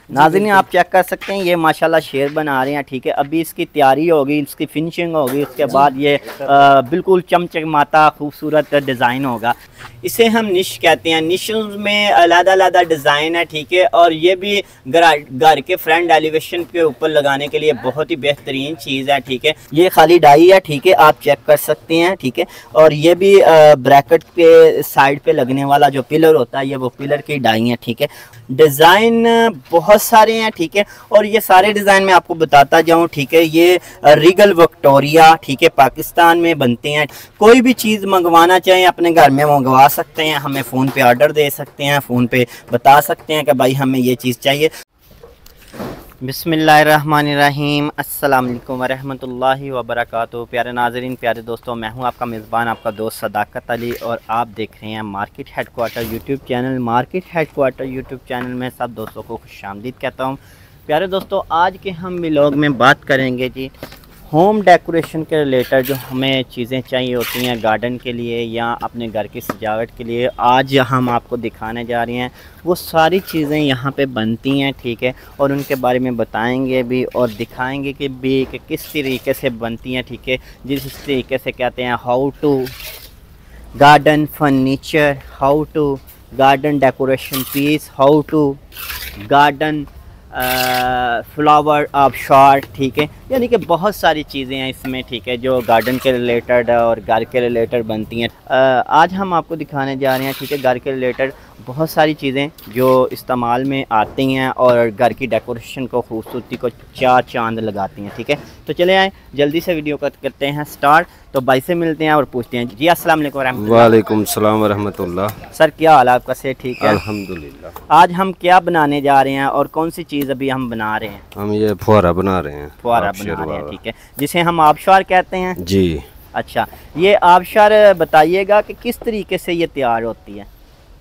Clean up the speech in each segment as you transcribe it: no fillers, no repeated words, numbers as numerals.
नाज़रीन आप चेक कर सकते हैं, ये माशाल्लाह शेर बना रहे हैं, ठीक है। अभी इसकी तैयारी होगी, इसकी फिनिशिंग होगी, उसके बाद ये बिल्कुल चमचमाता खूबसूरत डिज़ाइन होगा। इसे हम निश कहते हैं। निश में अलग-अलग डिज़ाइन है, ठीक है। और ये भी घर के फ्रंट एलिवेशन के ऊपर लगाने के लिए बहुत ही बेहतरीन चीज़ है, ठीक है। ये खाली डाई है, ठीक है, आप चेक कर सकते हैं, ठीक है। और ये भी ब्रैकेट के साइड पे लगने वाला जो पिलर होता है, ये वो पिलर की डाई है, ठीक है। डिज़ाइन बहुत सारे हैं, ठीक है। और ये सारे डिज़ाइन मैं आपको बताता जाऊँ, ठीक है। ये रीगल विक्टोरिया, ठीक है, पाकिस्तान में बनते हैं। कोई भी चीज़ मंगवाना चाहें अपने घर में मंगवा सकते हैं, हमें फ़ोन पे ऑर्डर दे सकते हैं, फ़ोन पे बता सकते हैं कि भाई हमें ये चीज़ चाहिए। बिस्मिल्लाहिर्रहमानिर्रहीम, अस्सलाम वालेकुम वरहमतुल्लाहि वबरकातुहू। प्यारे नाज़रीन, प्यारे दोस्तों, मैं हूं आपका मेज़बान, आपका दोस्त सदाकत अली, और आप देख रहे हैं market headquarter YouTube channel. Market headquarter YouTube channel में सब दोस्तों को खुशामदीद कहता हूं। प्यारे दोस्तों, आज के हम व्लॉग में बात करेंगे जी होम डेकोरेशन के रिलेटेड, जो हमें चीज़ें चाहिए होती हैं गार्डन के लिए या अपने घर की सजावट के लिए। आज हम आपको दिखाने जा रहे हैं वो सारी चीज़ें यहाँ पे बनती हैं, ठीक है। और उनके बारे में बताएंगे भी और दिखाएंगे कि किस तरीके से बनती हैं, ठीक है। जिस तरीके से कहते हैं how to garden furniture, how to garden decoration piece, how to garden flower आबशार, ठीक है। यानी कि बहुत सारी चीज़ें हैं इसमें, ठीक है, जो गार्डन के रिलेटेड और घर के रिलेटेड बनती हैं। आज हम आपको दिखाने जा रहे हैं, ठीक है, घर के रिलेटेड बहुत सारी चीज़ें जो इस्तेमाल में आती हैं और घर की डेकोरेशन को खूबसूरती को चार चांद लगाती हैं, ठीक है। तो चले आए जल्दी से वीडियो को करते हैं स्टार्ट। तो भाई से मिलते हैं और पूछते हैं। जी अस्सलाम वालेकुम रहमतुल्लाह। वालेकुम सलाम वरहमतुल्लाह। सर क्या हाल है आपका? से ठीक है अल्हम्दुलिल्लाह। आज हम क्या बनाने जा रहे हैं और कौन सी चीज़ अभी हम बना रहे हैं? हम ये फुहारा बना रहे हैं। फुहारा बना रहे हैं, ठीक है, जिसे हम आबशार कहते हैं जी। अच्छा, ये आबशार बताइएगा कि किस तरीके से ये तैयार होती है?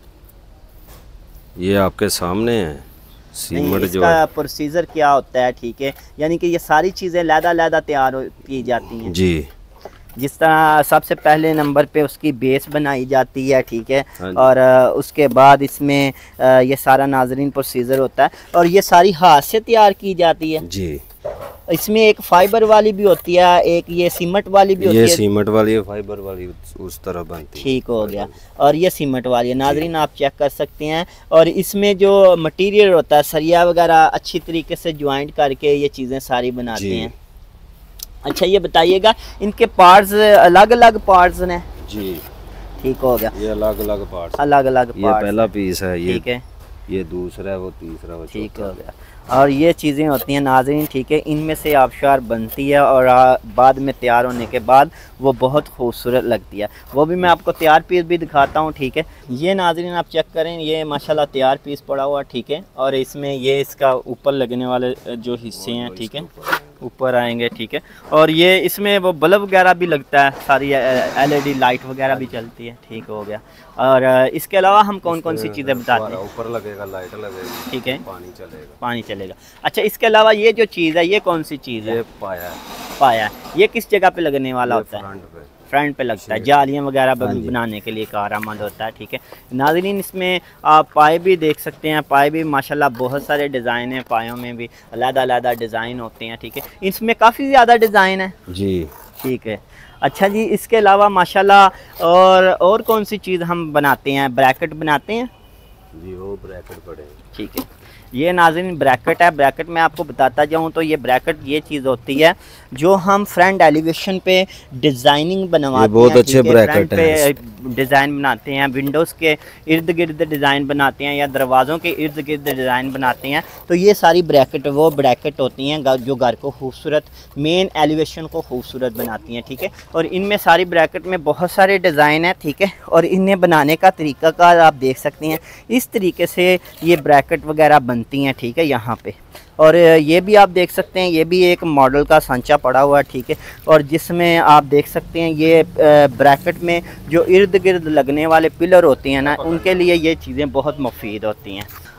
ये आपके सामने है सीमेंट जो इसका प्रोसीजर क्या होता है, ठीक है। यानी कि ये सारी चीज़ें लैदा तैयार की जाती हैं जी। जिस तरह सबसे पहले नंबर पे उसकी बेस बनाई जाती है, ठीक है। और उसके बाद इसमें ये सारा नाज़रीन प्रोसीजर होता है और ये सारी हाथ से तैयार की जाती है जी। इसमें एक फाइबर वाली भी होती है, एक ये सीमेंट वाली भी होती है। ये सीमेंट वाली है, फाइबर वाली उस तरह बनती है। ठीक हो गया। और ये सीमेंट वाली है, नाज़रीन आप चेक कर सकते हैं। और इसमें जो मटेरियल होता है, सरिया वगैरह अच्छी तरीके से ज्वाइंट करके ये चीज़ें सारी बनाते हैं। अच्छा, ये बताइएगा इनके पार्ट्स अलग अलग पार्ट्स हैं? जी, ठीक हो गया। ये अलग अलग पार्ट्स, अलग अलग पार्ट्स। ये पहला पीस है, ये ठीक है, ये दूसरा है, वो तीसरा, वो ठीक हो गया। और ये चीज़ें होती हैं नाज़रीन, ठीक है, इनमें से आबशार बनती है और बाद में तैयार होने के बाद वो बहुत खूबसूरत लगती है। वो भी मैं आपको तैयार पीस भी दिखाता हूँ, ठीक है। ये नाज़रीन आप चेक करें, ये माशाल्लाह तैयार पीस पड़ा हुआ, ठीक है। और इसमें ये इसका ऊपर लगने वाले जो हिस्से हैं, ठीक है, ऊपर आएंगे, ठीक है। और ये इसमें वो बल्ब वगैरह भी लगता है, सारी LED लाइट वगैरह भी चलती है, ठीक हो गया। और इसके अलावा हम कौन कौन सी चीज़ें बताते हैं? ऊपर लगेगा, लाइट लगेगी, ठीक है, पानी चलेगा, पानी चलेगा। अच्छा, इसके अलावा ये जो चीज़ है, ये कौन सी चीज़ है? ये पाया है। पाया, ये किस जगह पे लगने वाला होता है? फ्रंट पे, फ्रंट पे लगता है, जालियाँ वगैरह बनाने के लिए कारआमद होता है, ठीक है। नाज़रीन इसमें आप पाए भी देख सकते हैं, पाए भी माशाल्लाह बहुत सारे डिज़ाइन हैं, पायों में भी अलग-अलग डिज़ाइन होते हैं, ठीक है। इसमें काफ़ी ज़्यादा डिज़ाइन है जी, ठीक है। अच्छा जी, इसके अलावा माशाल्लाह और कौन सी चीज़ हम बनाते हैं? ब्रैकेट बनाते हैं जी, वो ब्रैकेट पड़े, ठीक है। ये नाज़रीन ब्रैकेट है। ब्रैकेट में आपको बताता जाऊँ तो ये ब्रैकेट ये चीज़ होती है जो हम फ्रंट एलिवेशन पे डिज़ाइनिंग बनवाते हैं, बहुत अच्छे ब्रैकेट हैं, डिज़ाइन बनाते हैं, विंडोज़ के इर्द गिर्द डिज़ाइन बनाते हैं या दरवाज़ों के इर्द गिर्द डिज़ाइन बनाते हैं। तो ये सारी ब्रैकेट वो ब्रैकेट होती हैं जो घर को खूबसूरत, मेन एलिवेशन को खूबसूरत बनाती हैं, ठीक है। और इनमें सारी ब्रैकेट में बहुत सारे डिज़ाइन हैं, ठीक है। और इन्हें बनाने का तरीक़ाकार आप देख सकते हैं, इस तरीके से ये ब्रैकेट वगैरह बनती हैं, ठीक है, यहाँ पे। और ये भी आप देख सकते हैं, ये भी एक मॉडल का सांचा पड़ा हुआ है, ठीक है। और जिसमें आप देख सकते हैं ये ब्रैकेट में जो इर्द गिर्द लगने वाले पिलर होते हैं ना, उनके लिए ये चीज़ें बहुत मुफीद होती हैं।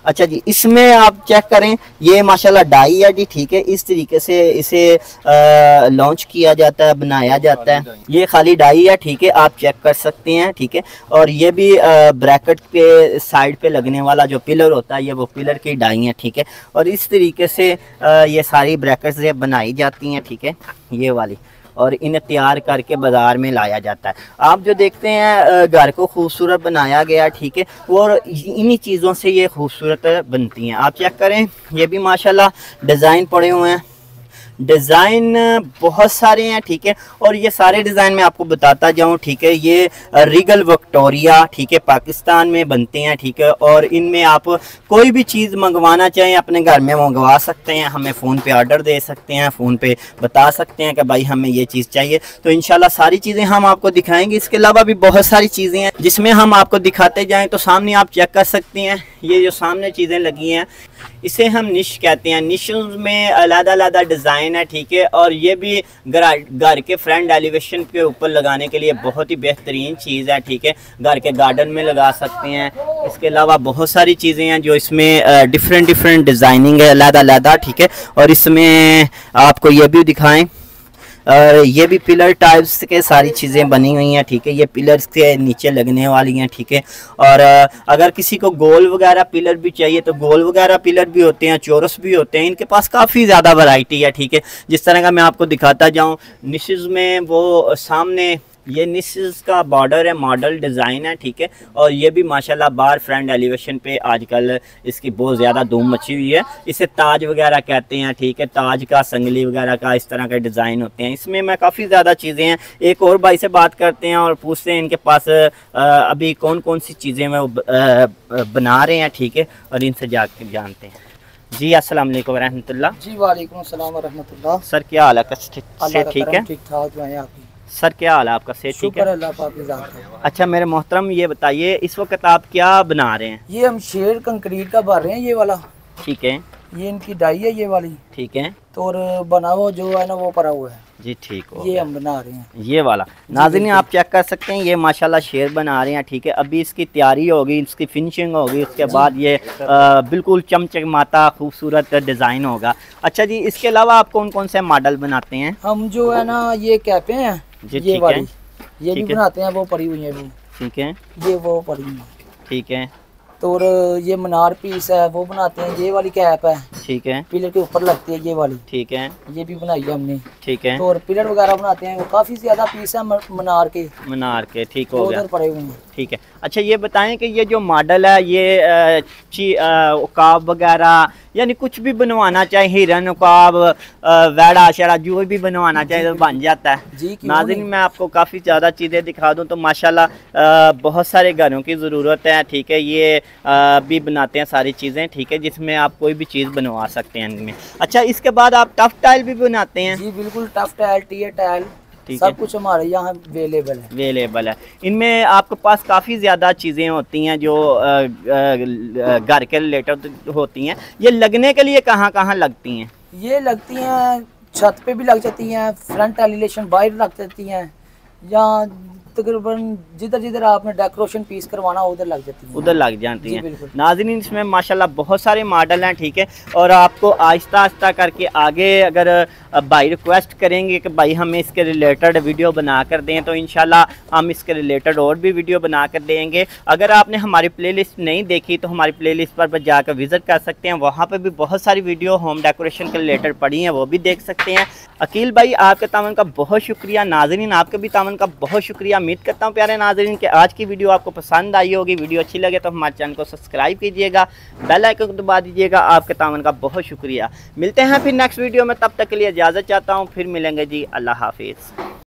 अच्छा जी, इसमें आप चेक करें, ये माशाल्लाह डाई है जी, ठीक है। इस तरीके से इसे लॉन्च किया जाता है, बनाया जाता है। ये खाली डाई है, ठीक है, आप चेक कर सकते हैं, ठीक है। और ये भी ब्रैकेट के साइड पे लगने वाला जो पिलर होता है, ये वो पिलर की डाई है, ठीक है। और इस तरीके से ये सारी ब्रैकेट्स बनाई जाती हैं, ठीक है, ये वाली, और इन्हें तैयार करके बाज़ार में लाया जाता है। आप जो देखते हैं घर को खूबसूरत बनाया गया, ठीक है, और इन्हीं चीज़ों से ये खूबसूरत बनती हैं। आप चेक करें, ये भी माशाल्लाह डिज़ाइन पड़े हुए हैं, डिज़ाइन बहुत सारे हैं, ठीक है। और ये सारे डिज़ाइन मैं आपको बताता जाऊं, ठीक है। ये रिगल विक्टोरिया, ठीक है, पाकिस्तान में बनते हैं, ठीक है। और इनमें आप कोई भी चीज़ मंगवाना चाहें अपने घर में मंगवा सकते हैं, हमें फ़ोन पे ऑर्डर दे सकते हैं, फ़ोन पे बता सकते हैं कि भाई हमें ये चीज़ चाहिए, तो इंशाल्लाह सारी चीज़ें हम आपको दिखाएंगे। इसके अलावा भी बहुत सारी चीज़ें हैं जिसमें हम आपको दिखाते जाएँ। तो सामने आप चेक कर सकते हैं, ये जो सामने चीज़ें लगी हैं इसे हम निश कहते हैं। निश में अलग-अलग डिज़ाइन है, ठीक है। और ये भी घर के फ्रंट एलिवेशन के ऊपर लगाने के लिए बहुत ही बेहतरीन चीज़ है, ठीक है। घर के गार्डन में लगा सकते हैं। इसके अलावा बहुत सारी चीज़ें हैं जो इसमें डिफरेंट डिज़ाइनिंग है, अलग-अलग, ठीक है। और इसमें आपको ये भी दिखाएं, ये भी पिलर टाइप्स के सारी चीज़ें बनी हुई हैं, ठीक है। ये पिलर्स के नीचे लगने वाली हैं, ठीक है। और अगर किसी को गोल वगैरह पिलर भी चाहिए तो गोल वगैरह पिलर भी होते हैं, चौरस भी होते हैं। इनके पास काफ़ी ज़्यादा वैरायटी है, ठीक है। जिस तरह का मैं आपको दिखाता जाऊँ, निशेज़ में वो सामने ये निशेज़ का बॉर्डर है, मॉडल डिज़ाइन है, ठीक है। और ये भी माशाल्लाह बाहर फ्रंट एलिवेशन पे आजकल इसकी बहुत ज़्यादा धूम मची हुई है। इसे ताज वगैरह कहते हैं, ठीक है। ताज का, संगली वगैरह का इस तरह के डिज़ाइन होते हैं। इसमें मैं काफ़ी ज़्यादा चीज़ें हैं। एक और भाई से बात करते हैं और पूछते हैं इनके पास अभी कौन कौन सी चीज़ें वो बना रहे हैं, ठीक है। और इनसे जाके जानते हैं। जी अस्सलाम वालेकुम रहमतुल्लाह। जी वालेकुम अस्सलाम व रहमतुल्लाह। सर क्या हाल है? से ठीक है? ठीक ठाक जो है आपकी। सर क्या हाल है आपका? सेहत ठीक है? अल्लाह पाक की ज़ात है। अच्छा मेरे मोहतरम, ये बताइए इस वक्त आप क्या बना रहे हैं? ये हम शेड कंक्रीट का भर रहे हैं, ये वाला, ठीक है। ये इनकी डाई है, ये वाली, ठीक है। तो और बना हुआ जो है ना वो पड़ा हुआ है जी, ठीक हो ये गया। हम बना रहे हैं, ये वाला। नाज़रीन आप चेक कर सकते हैं, ये माशाल्लाह शेर बना रहे हैं, ठीक है। अभी इसकी तैयारी होगी, इसकी फिनिशिंग होगी, उसके बाद ये बिल्कुल चमचमाता खूबसूरत डिज़ाइन होगा। अच्छा जी, इसके अलावा आप कौन कौन से मॉडल बनाते हैं? हम जो है ना ये कैपे हैं जी, ये ठीक वाली, है। ये भी बनाते हैं, वो पड़ी हुई है भी, ठीक है, ये वो पड़ी हुई है। ठीक है। तो और ये मनार पीस है वो बनाते हैं, ये वाली कैप है, ठीक है, पिलर के ऊपर लगती है ये वाली, ठीक है, ये भी बनाई है हमने, ठीक है। तो और पिलर वगैरह बनाते हैं, वो काफ़ी ज़्यादा पीस है मनार के, ठीक हो गया, उधर पड़े हुए हैं। ठीक है। अच्छा ये बताएं कि ये जो मॉडल है ये उकाब वगैरह यानी कुछ भी बनवाना चाहे, हिरन उकाब वैड़ा शरा जो भी बनवाना चाहे तो बन जाता है जी। नाज़रीन मैं आपको काफ़ी ज़्यादा चीज़ें दिखा दूं तो माशाल्लाह बहुत सारे घरों की ज़रूरत है, ठीक है। ये भी बनाते हैं सारी चीज़ें, ठीक है, जिसमें आप कोई भी चीज़ बनवा सकते हैं इनमें। अच्छा इसके बाद आप टफ टाइल भी बनाते हैं? जी बिल्कुल, टफ टाइल, टीयर टाइल, सब कुछ हमारे यहाँ अवेलेबल है। इनमें आपके पास काफ़ी ज़्यादा चीज़ें होती हैं जो घर के रिलेटेड होती हैं। ये लगने के लिए कहाँ कहाँ लगती हैं? ये लगती हैं छत पे भी लग जाती हैं, फ्रंट एलिवेशन बाहर लग जाती हैं, या तकरीबन जिधर जिधर आपने डेकोरेशन पीस करवाना उधर लग जाती है, उधर लग जाती हैं। नाज़रीन इसमें माशाल्लाह बहुत सारे मॉडल हैं, ठीक है। और आपको आहिस्ता आहिस्ता करके आगे अगर भाई रिक्वेस्ट करेंगे कि भाई हमें इसके रिलेटेड वीडियो बना कर दें तो इंशाल्लाह हम इसके रिलेटेड और भी वीडियो बना कर देंगे। अगर आपने हमारी प्लेलिस्ट नहीं देखी तो हमारी प्लेलिस्ट पर जाकर विज़िट कर सकते हैं, वहाँ पर भी बहुत सारी वीडियो होम डेकोरेशन के रिलेटेड पड़ी हैं, वो भी देख सकते हैं। अकील भाई आपके तावन का बहुत शुक्रिया। नाज़रीन आपके भी तावन का बहुत शुक्रिया। उम्मीद करता हूँ प्यारे नाज़रीन कि आज की वीडियो आपको पसंद आई होगी। वीडियो अच्छी लगे तो हमारे चैनल को सब्सक्राइब कीजिएगा, बेल आइकन को दबा दीजिएगा। आपके तावन का बहुत शुक्रिया। मिलते हैं फिर नेक्स्ट वीडियो में, तब तक के लिए इजाज़त चाहता हूँ। फिर मिलेंगे जी, अल्लाह हाफिज़।